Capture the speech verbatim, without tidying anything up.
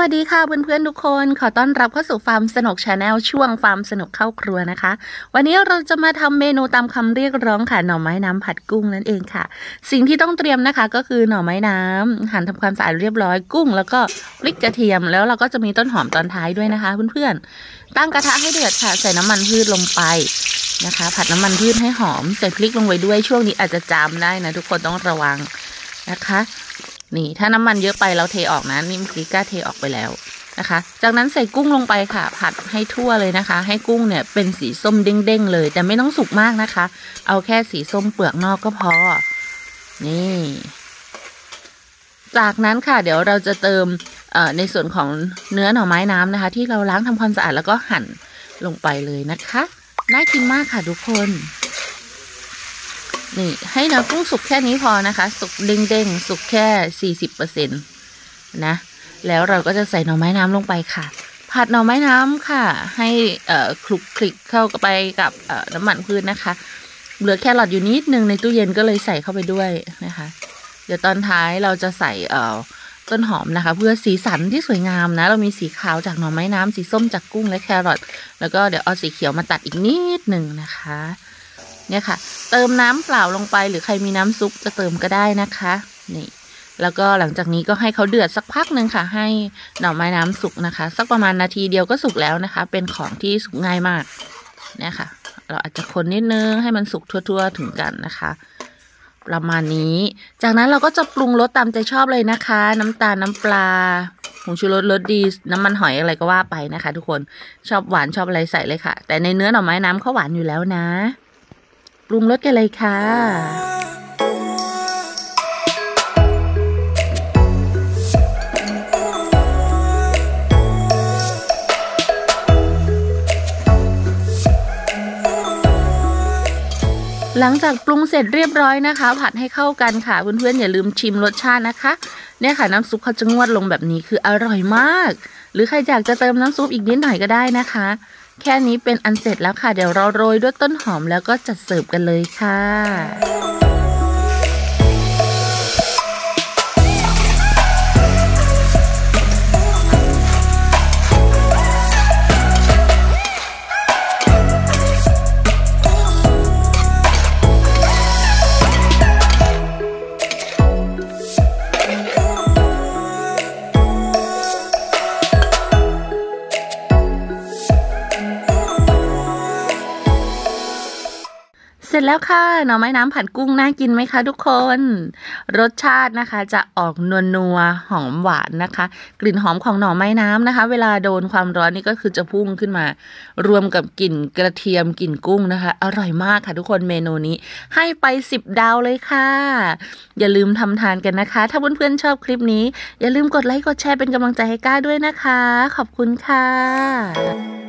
วัสดีค่ะเพื่อนๆทุกคนขอต้อนรับเข้าสู่ฟาร์มสนุก Channel ช่วงฟาร์มสนุกเข้าครัวนะคะวันนี้เราจะมาทำเมนูตามคำเรียกร้องค่ะหน่อไม้น้ำผัดกุ้งนั่นเองค่ะสิ่งที่ต้องเตรียมนะคะก็คือหน่อไม้น้ำหั่นทำความสะอาดเรียบร้อยกุ้งแล้วก็พริกกระเทียมแล้วเราก็จะมีต้นหอมตอนท้ายด้วยนะคะเพื่อนๆตั้งกระทะให้เดือดค่ะใส่น้ำมันพืชลงไปนะคะผัดน้ำมันพืชให้หอมใส่พริกลงไปด้วยช่วงนี้อาจจะจามได้นะทุกคนต้องระวังนะคะนี่ถ้าน้ำมันเยอะไปเราเทออกนะนี่เมื่อกี้ก้าเทออกไปแล้วนะคะจากนั้นใส่กุ้งลงไปค่ะผัดให้ทั่วเลยนะคะให้กุ้งเนี่ยเป็นสีส้มเด้งๆเลยแต่ไม่ต้องสุกมากนะคะเอาแค่สีส้มเปลือกนอกก็พอนี่จากนั้นค่ะเดี๋ยวเราจะเติมเอ่อในส่วนของเนื้อหน่อไม้น้ำนะคะที่เราล้างทำความสะอาดแล้วก็หั่นลงไปเลยนะคะน่ากินมากค่ะทุกคนนี่ให้เนื้อกุ้งสุกแค่นี้พอนะคะสุกเด้งๆสุกแค่ สี่สิบเปอร์เซ็นต์ นะแล้วเราก็จะใส่หน่อไม้น้ำลงไปค่ะผัดหน่อไม้น้ำค่ะให้เอ่อคลุกคลิกเข้าไปกับเอ่อน้ำมันพืชนะคะเหลือแครอทอยู่นิดนึงในตู้เย็นก็เลยใส่เข้าไปด้วยนะคะเดี๋ยวตอนท้ายเราจะใส่เอ่อต้นหอมนะคะเพื่อสีสันที่สวยงามนะเรามีสีขาวจากหน่อไม้น้ำสีส้มจากกุ้งและแครอทแล้วก็เดี๋ยวเอาสีเขียวมาตัดอีกนิดนึงนะคะเนี่ยค่ะเติมน้ำเปล่าลงไปหรือใครมีน้ำซุปจะเติมก็ได้นะคะนี่แล้วก็หลังจากนี้ก็ให้เขาเดือดสักพักหนึ่งค่ะให้หน่อไม้น้ำสุกนะคะสักประมาณนาทีเดียวก็สุกแล้วนะคะเป็นของที่สุกง่ายมากเนี่ยค่ะเราอาจจะคนนิดนึงให้มันสุกทั่วๆถึงกันนะคะประมาณนี้จากนั้นเราก็จะปรุงรสตามใจชอบเลยนะคะน้ำตาลน้ำปลาผงชูรสรสดีน้ำมันหอยอะไรก็ว่าไปนะคะทุกคนชอบหวานชอบอะไรใส่เลยค่ะแต่ในเนื้อหน่อไม้น้ำเขาหวานอยู่แล้วนะปรุงรสกันเลยค่ะหลังจากปรุงเสร็จเรียบร้อยนะคะผัดให้เข้ากันค่ะเพื่อนๆอย่าลืมชิมรสชาตินะคะเนี่ยค่ะน้ำซุปเขาจะงวดลงแบบนี้คืออร่อยมากหรือใครอยากจะเติมน้ำซุปอีกนิดหน่อยก็ได้นะคะแค่นี้เป็นอันเสร็จแล้วค่ะเดี๋ยวเราโรยด้วยต้นหอมแล้วก็จัดเสิร์ฟกันเลยค่ะเสร็จแล้วค่ะหน่อไม้น้ำผัดกุ้งน่ากินไหมคะทุกคนรสชาตินะคะจะออกนัวนัวหอมหวานนะคะกลิ่นหอมของหน่อไม้น้ำนะคะเวลาโดนความร้อนนี่ก็คือจะพุ่งขึ้นมารวมกับกลิ่นกระเทียมกลิ่นกุ้งนะคะอร่อยมากค่ะทุกคนเมนูนี้ให้ไปสิบดาวเลยค่ะอย่าลืมทำทานกันนะคะถ้าเพื่อนๆชอบคลิปนี้อย่าลืมกดไลค์กดแชร์เป็นกำลังใจให้ก้าด้วยนะคะขอบคุณค่ะ